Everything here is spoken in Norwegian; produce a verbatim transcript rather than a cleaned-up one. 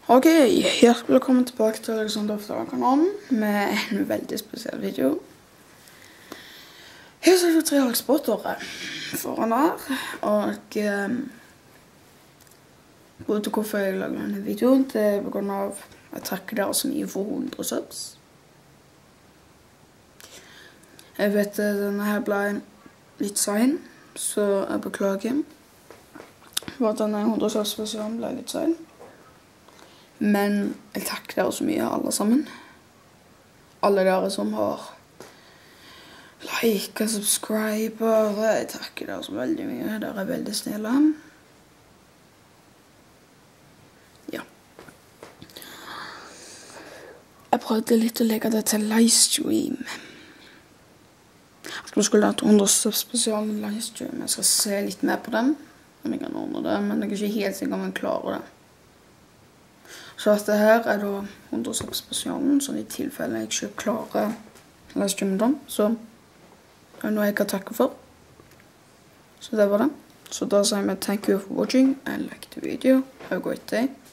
Ok, hjertelig velkommen tilbake til Alexander Oftedal-kanalen med en veldig spesiell video. Her ser du tre Alex-båtere foran der, og um, grunnen til hvorfor jeg lager denne videoen, det er på grunn av at jeg takker dere så mye for hundre subs. Jeg vet at denne her ble litt sein, så jeg beklager for at denne hundre subs spesialen ble litt sein. Men jeg takker dere så mye, alle sammen. Alle dere som har like og subscriber. Jeg takker dere så veldig mye. Dere er veldig snille. Ja. Jeg prøvde litt å legge det til livestream. Jeg skulle hatt hundre spesial livestream. Jeg skal se litt mer på dem, om jeg kan ordne det, men jeg er ikke helt sikker om jeg klarer det. Så dette her er da hundre spesialen, så i tilfelle jeg ikke klarer å livestreame dem, så er det noe jeg kan takke for. Så det var det. Så da sier jeg thank you for watching and like the video. Have a great day.